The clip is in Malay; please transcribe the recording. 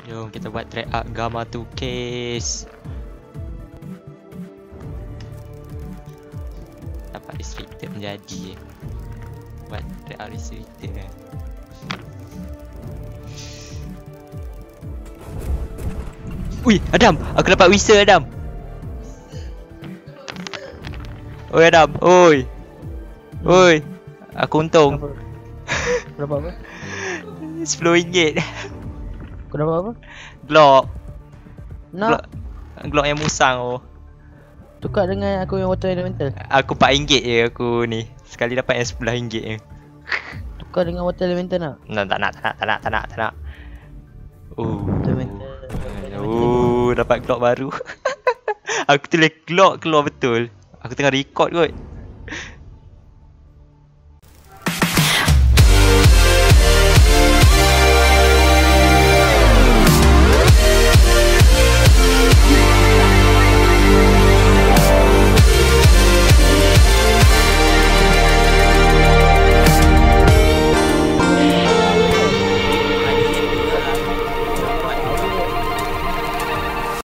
Jom kita buat Triarch Gamma 2 case. Dapat restricted menjadi. Buat Triarch restricted kan. Ui, Adam! Aku dapat Weasel, Adam! Oi, Adam! Oi! Oi! Aku untung. Kau dapat apa? RM10. Kau dapat apa? Glock. Nak? Glock yang musang tu. Tukar dengan aku yang water elemental. Aku RM4 je aku ni. Sekali dapat yang RM10 je. Tukar dengan water elemental nak? Tak nak. Water elemental. Dapat Glock baru. Aku tulis Glock keluar betul. Aku tengah record kot.